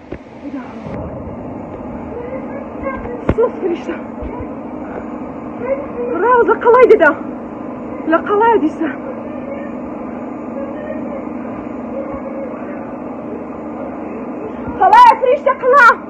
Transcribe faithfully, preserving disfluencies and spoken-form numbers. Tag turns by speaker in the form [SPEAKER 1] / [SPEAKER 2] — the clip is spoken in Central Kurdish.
[SPEAKER 1] ايه ده؟ صوت فريشة راوز لقلايدي ده لقلايدي سا قلايا فريشة قلا